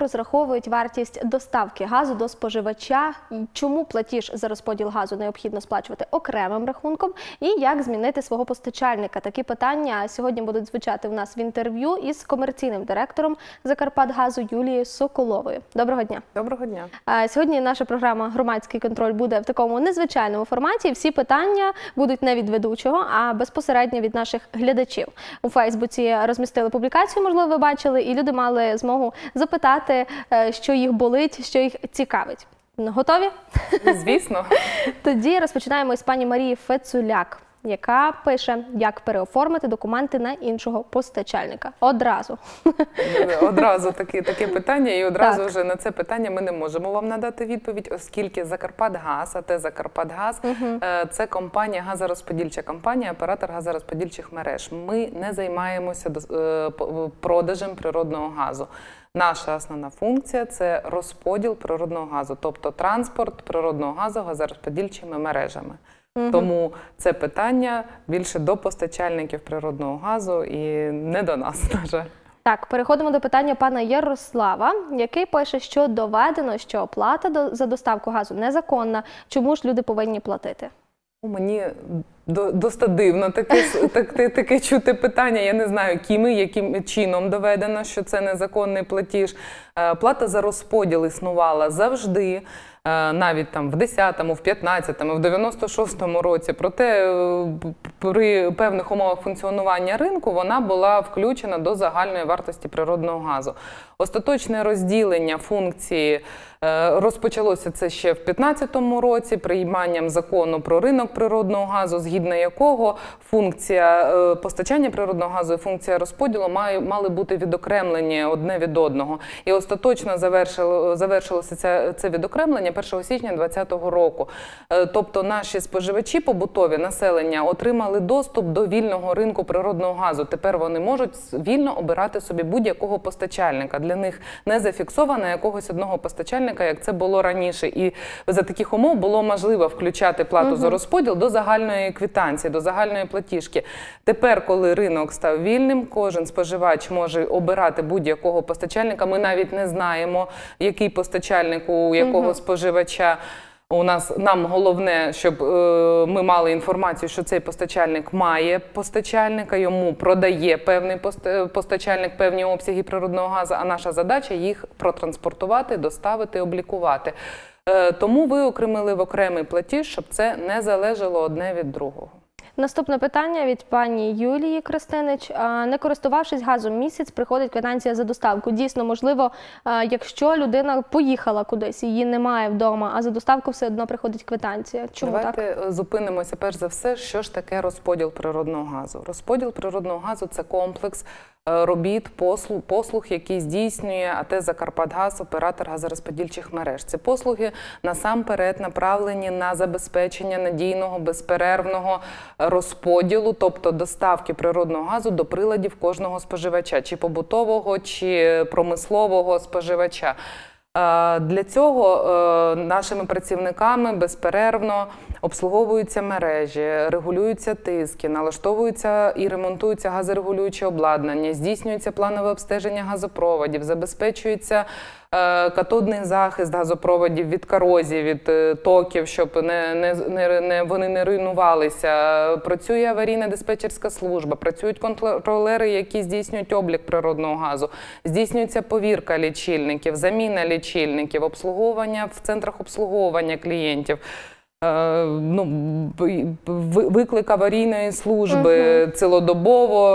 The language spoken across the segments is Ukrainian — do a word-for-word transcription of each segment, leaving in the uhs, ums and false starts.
розраховують вартість доставки газу до споживача, чому платіж за розподіл газу необхідно сплачувати окремим рахунком і як змінити свого постачальника. Такі питання сьогодні будуть звучати в нас в інтерв'ю із комерційним директором «Закарпатгазу» Юлією Соколовою. Доброго дня. Доброго дня. Сьогодні наша програма «Громадський контроль» буде в такому незвичайному форматі. Всі питання будуть не від ведучого, а безпосередньо від наших глядачів. У Фейсбуці розмістили публікацію, можливо, ви бачили, і люди мали змогу запитати, що їх болить, що їх цікавить. Готові? Звісно. Тоді розпочинаємо із пані Марії Фецуляк, яка пише, як переоформити документи на іншого постачальника. Одразу. Одразу таке, таке питання, і одразу так. вже на це питання ми не можемо вам надати відповідь, оскільки Закарпатгаз, АТ Закарпатгаз, угу. це компанія, газорозподільча компанія, оператор газорозподільчих мереж. Ми не займаємося продажем природного газу. Наша основна функція – це розподіл природного газу, тобто транспорт природного газу газорозподільчими мережами. Угу. Тому це питання більше до постачальників природного газу і не до нас, на жаль. Так, переходимо до питання пана Ярослава, який пише, що доведено, що оплата за доставку газу незаконна. Чому ж люди повинні платити? Мені досить дивно таке, таке, таке чути питання. Я не знаю, ким і яким чином доведено, що це незаконний платіж. Плата за розподіл існувала завжди, навіть там в десятому, в п'ятнадцятому, в дев'яносто шостому році. Проте при певних умовах функціонування ринку вона була включена до загальної вартості природного газу. Остаточне розділення функції розпочалося це ще в п'ятнадцятому році прийманням закону про ринок природного газу, згідно якого функція постачання природного газу і функція розподілу мали бути відокремлені одне від одного. І остаточно завершило, завершилося це, це відокремлення першого січня двадцятого року. Тобто наші споживачі побутові, населення, отримали доступ до вільного ринку природного газу. Тепер вони можуть вільно обирати собі будь-якого постачальника. Для них не зафіксовано якогось одного постачальника, як це було раніше. І за таких умов було можливо включати плату угу. за розподіл до загальної квитанції, до загальної платіжки. Тепер, коли ринок став вільним, кожен споживач може обирати будь-якого постачальника. Ми навіть не знаємо, який постачальник у якого угу. споживача. У нас, нам головне, щоб е, ми мали інформацію, що цей постачальник має постачальника, йому продає певний постачальник певні обсяги природного газу, а наша задача їх протранспортувати, доставити, облікувати. Е, тому виокремили в окремий платіж, щоб це не залежало одне від другого. Наступне питання від пані Юлії Кристинич. Не користувавшись газом місяць, приходить квитанція за доставку. Дійсно, можливо, якщо людина поїхала кудись, її немає вдома, а за доставку все одно приходить квитанція. Чому Давайте так? зупинимося перш за все, що ж таке розподіл природного газу. Розподіл природного газу – це комплекс робіт, послуг, послуг, які здійснює АТ «Закарпатгаз», оператор газорозподільчих мереж. Ці послуги насамперед направлені на забезпечення надійного, безперервного розподілу, тобто доставки природного газу до приладів кожного споживача, чи побутового, чи промислового споживача. Для цього нашими працівниками безперервно обслуговуються мережі, регулюються тиски, налаштовуються і ремонтуються газорегулююче обладнання, здійснюється планове обстеження газопроводів, забезпечується катодний захист газопроводів від корозії, від токів, щоб не, не, не, вони не руйнувалися. Працює аварійна диспетчерська служба, працюють контролери, які здійснюють облік природного газу, здійснюється повірка лічильників, заміна лічильників, обслуговування в центрах обслуговування клієнтів. Ну, виклик аварійної служби, угу. цілодобово,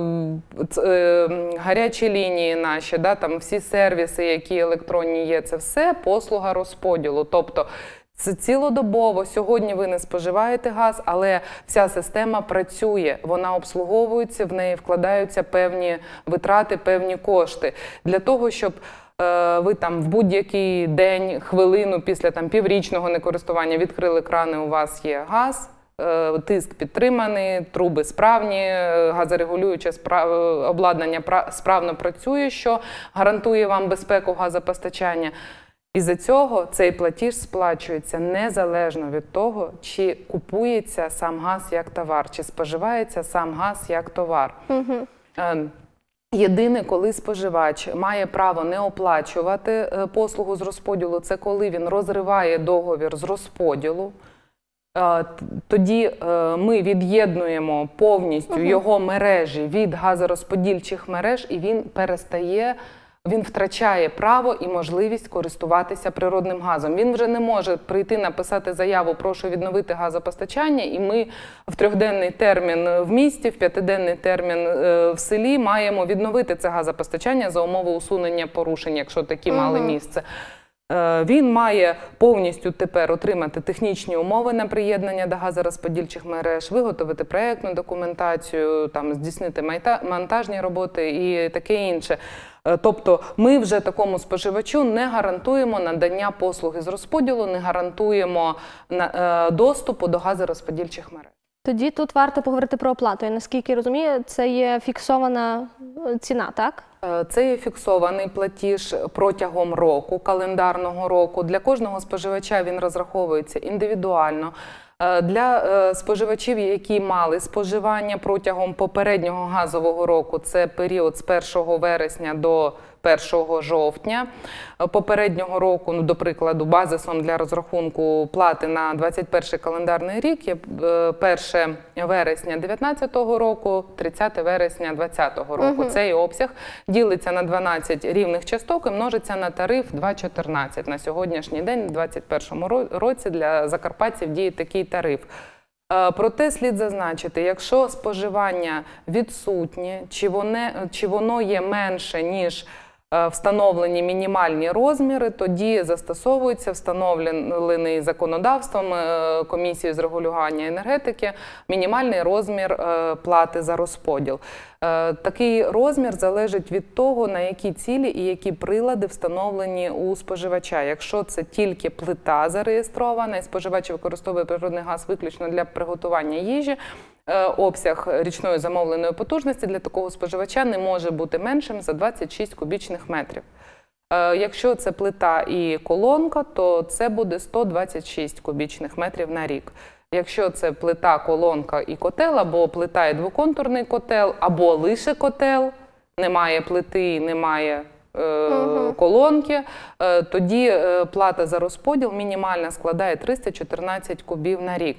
гарячі лінії наші, да, там всі сервіси, які електронні є, це все послуга розподілу. Тобто це цілодобово, сьогодні ви не споживаєте газ, але вся система працює, вона обслуговується, в неї вкладаються певні витрати, певні кошти. Для того, щоб ви там в будь-який день, хвилину після там піврічного некористування відкрили крани, у вас є газ, тиск підтриманий, труби справні, газорегулююче обладнання справно працює, що гарантує вам безпеку газопостачання. Із-за цього цей платіж сплачується незалежно від того, чи купується сам газ як товар, чи споживається сам газ як товар. Угу. Єдине, коли споживач має право не оплачувати е, послугу з розподілу, це коли він розриває договір з розподілу. Е, Тоді е, ми від'єднуємо повністю його мережі від газорозподільчих мереж, і він перестає, він втрачає право і можливість користуватися природним газом. Він вже не може прийти написати заяву «прошу відновити газопостачання», і ми в трьохденний термін в місті, в п'ятиденний термін е, в селі маємо відновити це газопостачання за умови усунення порушень, якщо такі мали місце. Е, Він має повністю тепер отримати технічні умови на приєднання до газорозподільчих мереж, виготовити проєктну документацію, там, здійснити майта- монтажні роботи і таке інше. Е, Тобто ми вже такому споживачу не гарантуємо надання послуги з розподілу, не гарантуємо на- е, доступу до газорозподільчих мереж. Тоді тут варто поговорити про оплату. Я наскільки розумію, це є фіксована е, ціна, так? Е, Це є фіксований платіж протягом року, календарного року. Для кожного споживача він розраховується індивідуально. Е, Для е, споживачів, які мали споживання протягом попереднього газового року, це період з першого вересня до першого жовтня е, попереднього року, ну, до прикладу, базисом для розрахунку плати на двадцять перший календарний рік є е, перше вересня дев'ятнадцятого року, тридцяте вересня двадцятого року. Мгм. Цей обсяг ділиться на дванадцять рівних часток і множиться на тариф два чотирнадцять. На сьогоднішній день, у двадцять першому ро- році, для закарпатців діє такий тариф. Е, Проте слід зазначити, якщо споживання відсутнє, чи воно, чи воно є менше, ніж е, встановлені мінімальні розміри, тоді застосовується встановлений законодавством е, Комісією з регулювання енергетики мінімальний розмір е, плати за розподіл. Е, Такий розмір залежить від того, на які цілі і які прилади встановлені у споживача. Якщо це тільки плита зареєстрована, і споживач використовує природний газ виключно для приготування їжі, е, обсяг річної замовленої потужності для такого споживача не може бути меншим за двадцять шість кубічних метрів. Е, Якщо це плита і колонка, то це буде сто двадцять шість кубічних метрів на рік. Якщо це плита, колонка і котел, або плита і двоконтурний котел, або лише котел, немає плити, немає е, Мгм. колонки, е, тоді е, плата за розподіл мінімальна складає триста чотирнадцять кубів на рік.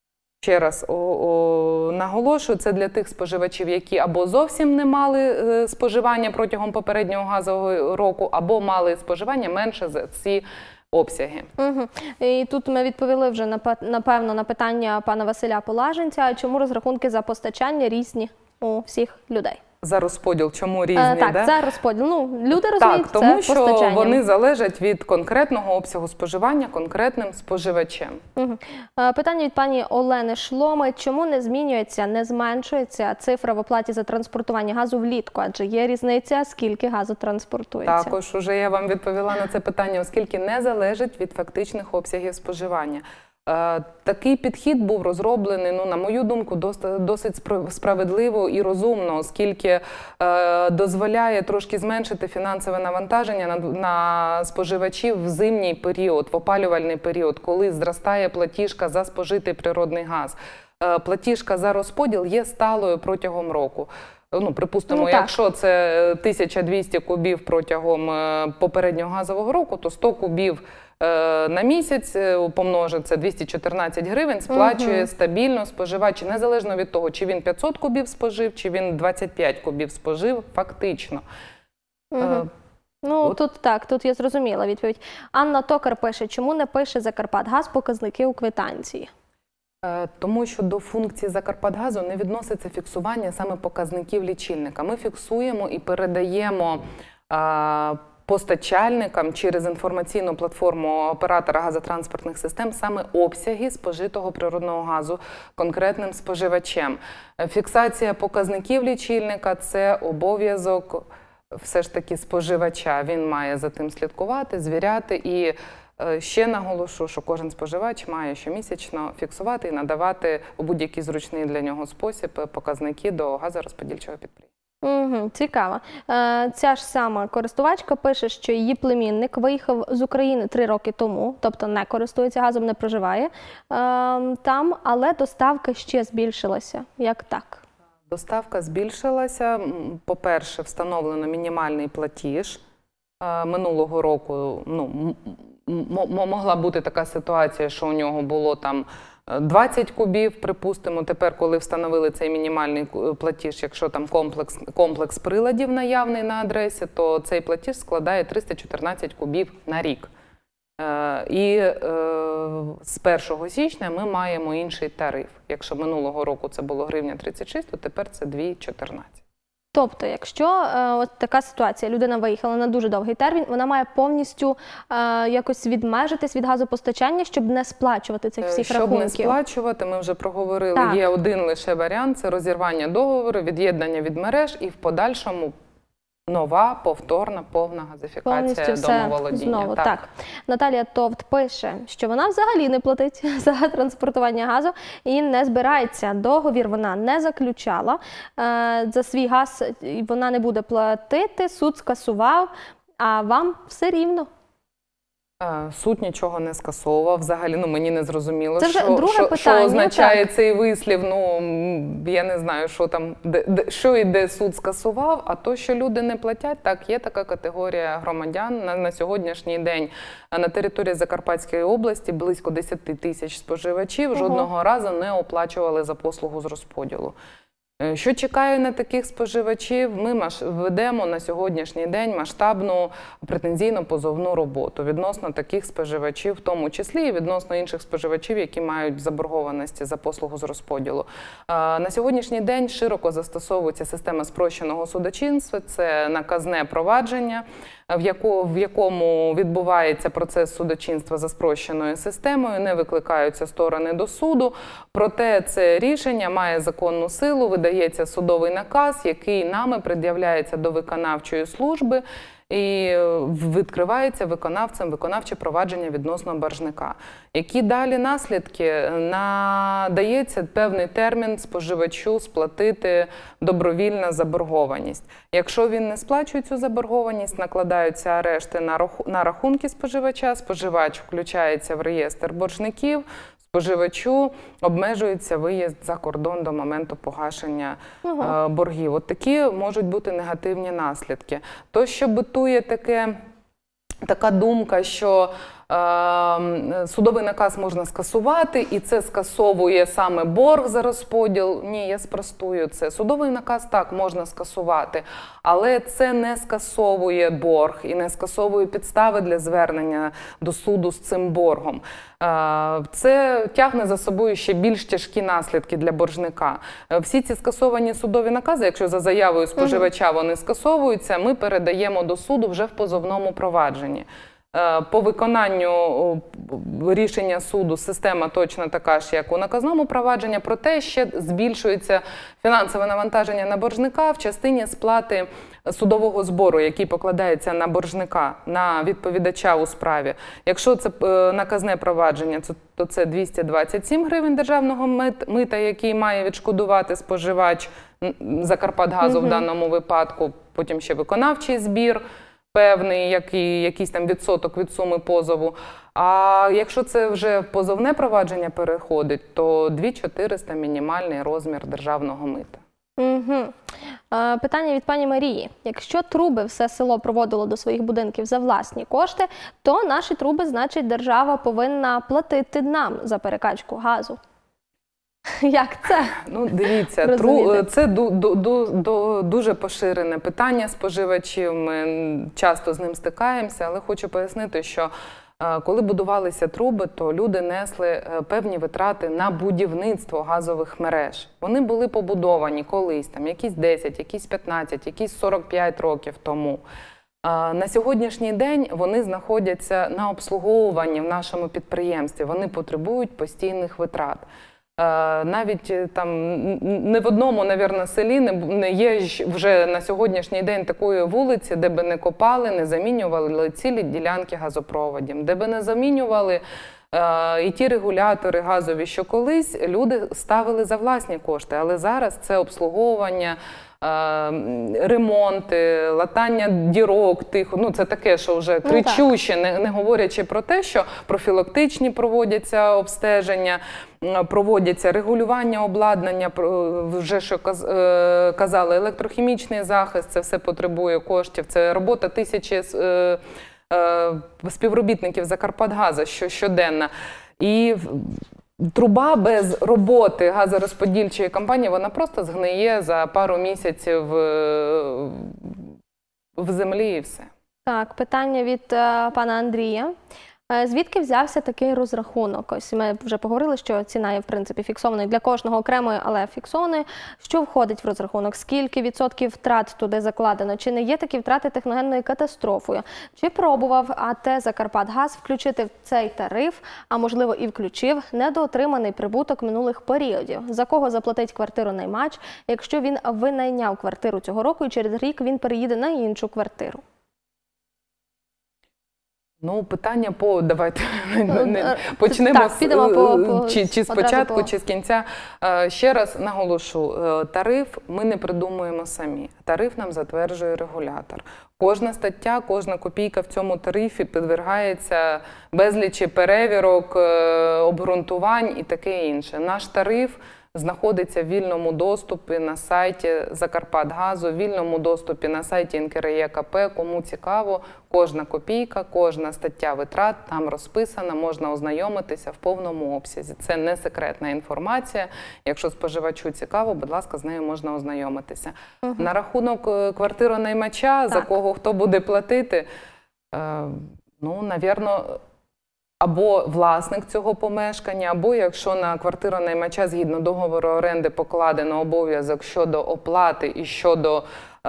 Ще раз о, о, наголошую, це для тих споживачів, які або зовсім не мали е, споживання протягом попереднього газового року, або мали споживання менше за ці обсяги. Угу. І тут ми відповіли вже напе- напевно на питання пана Василя Полаженця, чому розрахунки за постачання різні у всіх людей. За розподіл чому різні? Е, так, да? це розподіл. Ну, люди розуміють, Так, тому це що постачання. вони залежать від конкретного обсягу споживання конкретним споживачем. Угу. Е, Питання від пані Олени Шломи. Чому не змінюється, не зменшується цифра в оплаті за транспортування газу влітку? Адже є різниця, скільки газу транспортується. Також уже я вам відповіла на це питання, оскільки не залежить від фактичних обсягів споживання. Е, Такий підхід був розроблений, ну, на мою думку, дос- досить спра- справедливо і розумно, оскільки е, дозволяє трошки зменшити фінансове навантаження на, на споживачів в зимній період, в опалювальний період, коли зростає платіжка за спожитий природний газ. Е, Платіжка за розподіл є сталою протягом року. Ну, припустимо, Ну, так. якщо це тисяча двісті кубів протягом е, попереднього газового року, то сто кубів е, на місяць е, помножить, це двісті чотирнадцять гривень, сплачує Мгм. стабільно споживач, незалежно від того, чи він п'ятсот кубів спожив, чи він двадцять п'ять кубів спожив, фактично. Угу. Е, Ну, от. тут так, тут я зрозуміла відповідь. Анна Токар пише, чому не пише Закарпатгаз показники у квитанції? Е, Тому що до функції Закарпатгазу не відноситься фіксування саме показників лічильника. Ми фіксуємо і передаємо е, постачальникам через інформаційну платформу оператора газотранспортних систем саме обсяги спожитого природного газу конкретним споживачем. Е, Фіксація показників лічильника – це обов'язок все ж таки споживача. Він має за тим слідкувати, звіряти і е, ще наголошу, що кожен споживач має щомісячно фіксувати і надавати у будь-який зручний для нього спосіб показники до газорозподільчого підприємства. Угу, цікаво. Е, ця ж сама користувачка пише, що її племінник виїхав з України три роки тому, тобто не користується газом, не проживає е, там, але доставка ще збільшилася. Як так? Доставка збільшилася. М, По-перше, встановлено мінімальний платіж. Е, Минулого року ну, м- м- м- могла бути така ситуація, що у нього було там е, двадцять кубів, припустимо. Тепер, коли встановили цей мінімальний ку- платіж, якщо там комплекс, комплекс приладів наявний на адресі, то цей платіж складає триста чотирнадцять кубів на рік. Е, І е, з першого січня ми маємо інший тариф. Якщо минулого року це було гривня тридцять шість, то тепер це дві чотирнадцять. Тобто, якщо е, от така ситуація, людина виїхала на дуже довгий термін, вона має повністю е, якось відмежитись від газопостачання, щоб не сплачувати цих всіх Щоб рахунків. не сплачувати, ми вже проговорили, Так. є один лише варіант – це розірвання договору, від'єднання від мереж і в подальшому нова, повторна, повна газифікація Повністю все домоволодіння. знову. Так. Так. Наталія Товт пише, що вона взагалі не платить за транспортування газу і не збирається. Договір вона не заключала. Е, За свій газ вона не буде платити, суд скасував, а вам все рівно. Е, Суд нічого не скасовував, взагалі, ну мені не зрозуміло, Це вже що, друге що, питання, що означає так. цей вислів. Ну м, я не знаю, що там, де, де, що і де суд скасував. А то, що люди не платять, так є така категорія громадян на, на сьогоднішній день на території Закарпатської області близько десять тисяч споживачів Ого. жодного разу не оплачували за послугу з розподілу. Е, Що чекає на таких споживачів? Ми маш- ведемо на сьогоднішній день масштабну претензійно-позовну роботу відносно таких споживачів, в тому числі і відносно інших споживачів, які мають заборгованості за послугу з розподілу. Е, На сьогоднішній день широко застосовується система спрощеного судочинства, це наказне провадження, в яко- в якому відбувається процес судочинства за спрощеною системою, не викликаються сторони до суду, проте це рішення має законну силу, видається судовий наказ, який нами пред'являється до виконавчої служби, і відкривається виконавцем виконавче провадження відносно боржника. Які далі наслідки? Надається певний термін споживачу сплатити добровільна заборгованість. Якщо він не сплачує цю заборгованість, накладаються арешти на раху- на рахунки споживача, споживач включається в реєстр боржників, споживачу обмежується виїзд за кордон до моменту погашення Ага. е, боргів. От такі можуть бути негативні наслідки. То, що битує таке, така думка, що е, судовий наказ можна скасувати, і це скасовує саме борг за розподіл. Ні, я спростую це. Судовий наказ так можна скасувати, але це не скасовує борг і не скасовує підстави для звернення до суду з цим боргом. Е, Це тягне за собою ще більш тяжкі наслідки для боржника. Е, Всі ці скасовані судові накази, якщо за заявою споживача вони скасовуються, ми передаємо до суду вже в позовному провадженні. Е, По виконанню о, рішення суду система точно така ж, як у наказному провадженні, проте ще збільшується фінансове навантаження на боржника в частині сплати судового збору, який покладається на боржника, на відповідача у справі. Якщо це е, наказне провадження, це- то це двісті двадцять сім гривень державного мит- мита, який має відшкодувати споживач м, Закарпатгазу в даному випадку, потім ще виконавчий збір певний, як і якийсь там відсоток від суми позову. А якщо це вже позовне провадження переходить, то дві тисячі чотириста мінімальний розмір державного мита. Угу. Е, Питання від пані Марії. Якщо труби все село проводило до своїх будинків за власні кошти, то наші труби, значить, держава повинна платити нам за перекачку газу. Як це? Ну, дивіться, Розумієте. тру, це ду, ду, ду, ду, дуже поширене питання споживачів, ми часто з ним стикаємося, але хочу пояснити, що е, коли будувалися труби, то люди несли е, певні витрати на будівництво газових мереж. Вони були побудовані колись, там, якісь десять, якісь п'ятнадцять, якісь сорок п'ять років тому. А На сьогоднішній день вони знаходяться на обслуговуванні в нашому підприємстві, вони потребують постійних витрат. Е, Навіть е, там н- не в одному, навірно, селі не, б- не є ж вже на сьогоднішній день такої вулиці, де би не копали, не замінювали цілі ділянки газопроводів, де би не замінювали е, і ті регулятори газові, що колись люди ставили за власні кошти, але зараз це обслуговування ремонти, латання дірок тих, ну це таке, що вже кричуще, не, не говорячи про те, що профілактичні проводяться обстеження, проводяться регулювання обладнання, вже що казали, електрохімічний захист, це все потребує коштів, це робота тисячі співробітників Закарпатгазу щоденно. І труба без роботи газорозподільчої компанії, вона просто згниє за пару місяців в землі і все. Так, питання від е, пана Андрія. Е, Звідки взявся такий розрахунок? Ось ми вже поговорили, що ціна є, в принципі, фіксованою для кожного окремої, але фіксованою. Що входить в розрахунок? Скільки відсотків втрат туди закладено? Чи не є такі втрати техногенною катастрофою? Чи пробував АТ «Закарпатгаз» включити в цей тариф, а можливо і включив, недоотриманий прибуток минулих періодів? За кого заплатить квартиру наймач, якщо він винайняв квартиру цього року і через рік він переїде на іншу квартиру? Ну, питання по, давайте не, почнемо так, з, підемо по, по, чи, чи спочатку, по... чи з кінця. Ще раз наголошу, тариф ми не придумуємо самі. Тариф нам затверджує регулятор. Кожна стаття, кожна копійка в цьому тарифі підвергається безлічі перевірок, обґрунтувань і таке інше. Наш тариф знаходиться в вільному доступі на сайті Закарпатгазу, в вільному доступі на сайті ен ка ер є ка пе. Кому цікаво, кожна копійка, кожна стаття витрат там розписана, можна ознайомитися в повному обсязі. Це не секретна інформація. Якщо споживачу цікаво, будь ласка, з нею можна ознайомитися. Угу. На рахунок квартиронаймача, так, за кого хто буде платити, е, ну, навірно, або власник цього помешкання, або якщо на квартиронаймача згідно договору оренди покладено обов'язок щодо оплати і щодо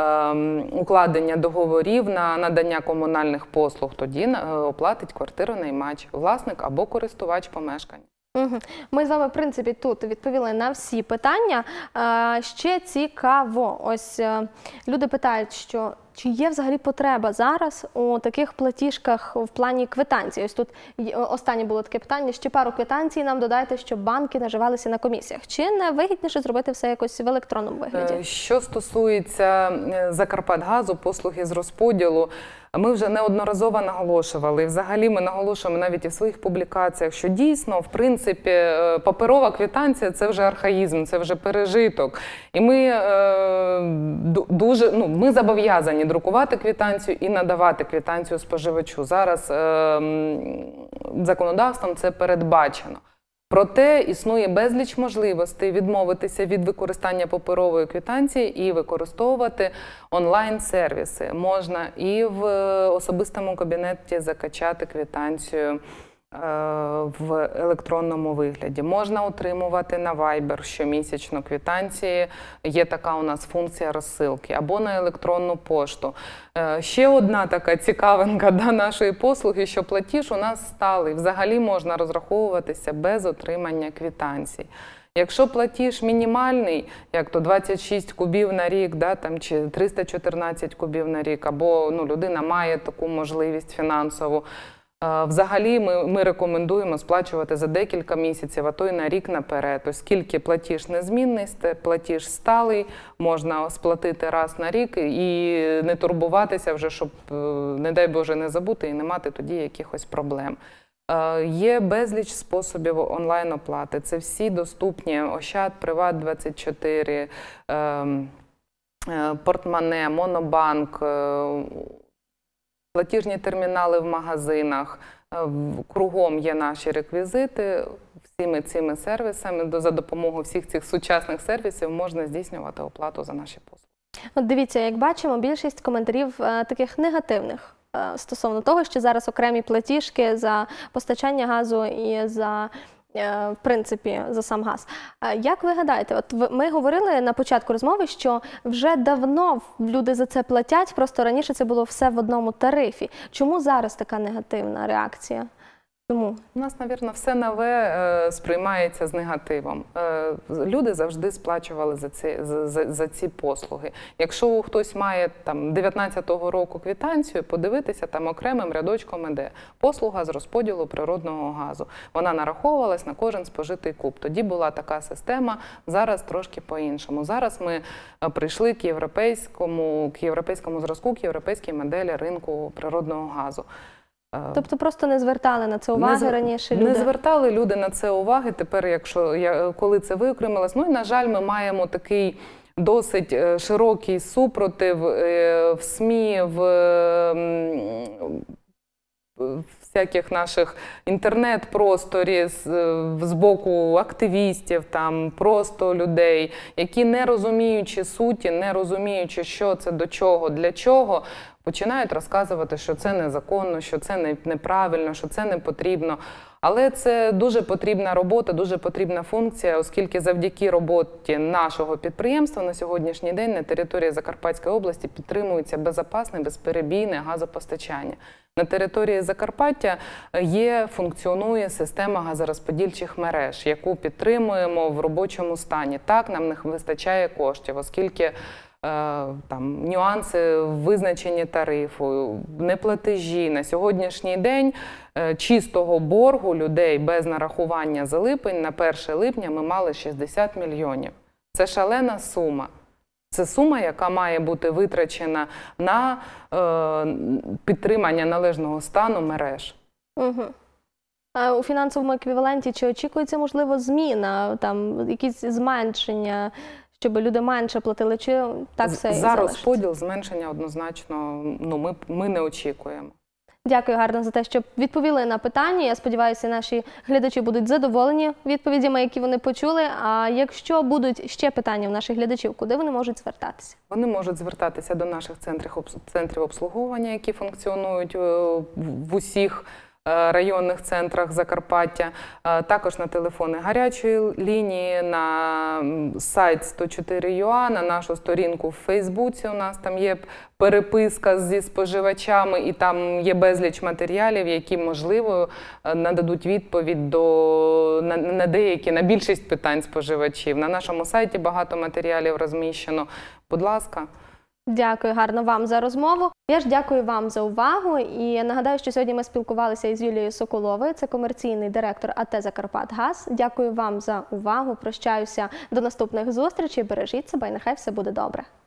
ем, укладення договорів на надання комунальних послуг, тоді оплатить квартиронаймач, власник або користувач помешкання. Угу. Ми з вами, в принципі, тут відповіли на всі питання. А, ще цікаво, ось люди питають, що чи є взагалі потреба зараз у таких платіжках в плані квитанцій? Ось тут останнє було таке питання, ще пару квитанцій нам додайте, щоб банки наживалися на комісіях. Чи не вигідніше зробити все якось в електронному вигляді? Що стосується Закарпатгазу, послуги з розподілу, ми вже неодноразово наголошували, і взагалі ми наголошуємо навіть і в своїх публікаціях, що дійсно, в принципі, паперова квитанція – це вже архаїзм, це вже пережиток. І ми е, дуже, ну, ми зобов'язані друкувати квитанцію і надавати квитанцію споживачу. Зараз е, законодавством це передбачено. Проте існує безліч можливостей відмовитися від використання паперової квитанції і використовувати онлайн-сервіси. Можна і в особистому кабінеті закачати квитанцію в електронному вигляді. Можна отримувати на Viber щомісячно квитанції, є така у нас функція розсилки, або на електронну пошту. Ще одна така цікавинка до нашої послуги, що платіж у нас сталий, взагалі можна розраховуватися без отримання квитанцій. Якщо платіж мінімальний, як то двадцять шість кубів на рік, да, там, чи триста чотирнадцять кубів на рік, або ну, людина має таку можливість фінансову, взагалі ми, ми рекомендуємо сплачувати за декілька місяців, а то й на рік наперед. Оскільки платіж незмінний, платіж сталий, можна сплатити раз на рік і не турбуватися вже, щоб, не дай Боже, не забути і не мати тоді якихось проблем. Є безліч способів онлайн-оплати. Це всі доступні: Ощад, Приват двадцять чотири, Портмоне, Монобанк, платіжні термінали в магазинах. Кругом є наші реквізити. Всіми цими сервісами, за допомогою всіх цих сучасних сервісів можна здійснювати оплату за наші послуги. От дивіться, як бачимо, більшість коментарів е, таких негативних е, стосовно того, що зараз окремі платіжки за постачання газу і за, е, в принципі, за сам газ. Е, як ви гадаєте, от ви, ми говорили на початку розмови, що вже давно люди за це платять, просто раніше це було все в одному тарифі. Чому зараз така негативна реакція? Чому? У нас, мабуть, все нове е, сприймається з негативом. Е, люди завжди сплачували за ці, за, за, за ці послуги. Якщо хтось має там дев'ятнадцятого року квитанцію, подивитися, там окремим рядочком іде послуга з розподілу природного газу. Вона нараховувалась на кожен спожитий куб. Тоді була така система, зараз трошки по-іншому. Зараз ми прийшли к європейському, к європейському зразку, к європейській моделі ринку природного газу. Тобто просто не звертали на це уваги не, раніше люди? Не звертали люди на це уваги. Тепер, якщо я, коли це виокремилось, ну і, на жаль, ми маємо такий досить широкий супротив в СМІ, в, в всяких наших інтернет-просторі з, з боку активістів, там, просто людей, які, не розуміючи суті, не розуміючи, що це, до чого, для чого, починають розказувати, що це незаконно, що це неправильно, що це не потрібно. Але це дуже потрібна робота, дуже потрібна функція, оскільки завдяки роботі нашого підприємства на сьогоднішній день на території Закарпатської області підтримується безпечне, безперебійне газопостачання. На території Закарпаття є, функціонує система газорозподільчих мереж, яку підтримуємо в робочому стані. Так, нам не вистачає коштів, оскільки там нюанси в визначенні тарифу, неплатежі. На сьогоднішній день чистого боргу людей без нарахування за липень на перше липня ми мали шістдесят мільйонів. Це шалена сума. Це сума, яка має бути витрачена на е, підтримання належного стану мереж. Угу. А у фінансовому еквіваленті чи очікується, можливо, зміна, там, якісь зменшення, щоб люди менше платили, чи так все і За залишиться? розподіл зменшення однозначно ну, ми, ми не очікуємо. Дякую гарно за те, що відповіли на питання. Я сподіваюся, наші глядачі будуть задоволені відповідями, які вони почули. А якщо будуть ще питання в наших глядачів, куди вони можуть звертатися? Вони можуть звертатися до наших центрів, центрів обслуговування, які функціонують в усіх районних центрах Закарпаття, також на телефони гарячої лінії, на сайт сто чотири крапка ю а, на нашу сторінку в Фейсбуці. У нас там є переписка зі споживачами, і там є безліч матеріалів, які, можливо, нададуть відповідь до, на, на деякі, на більшість питань споживачів. На нашому сайті багато матеріалів розміщено. Будь ласка. Дякую гарно вам за розмову. Я ж дякую вам за увагу і нагадаю, що сьогодні ми спілкувалися із Юлією Соколовою, це комерційний директор АТ «Закарпатгаз». Дякую вам за увагу, прощаюся до наступних зустрічей, бережіть себе і нехай все буде добре.